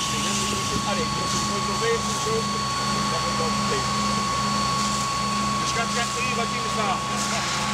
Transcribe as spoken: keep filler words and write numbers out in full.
dingen. Allee, ik moet nog even zo. Dat moet wel meteen. Dus gaat echt hier wat in de staat.